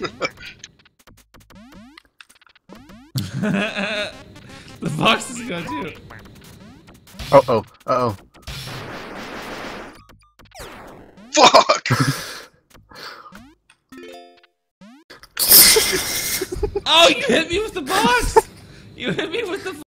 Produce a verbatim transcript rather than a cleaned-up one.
The box is going too. Uh oh. Uh oh. Fuck! Oh, you hit me with the box! You hit me with the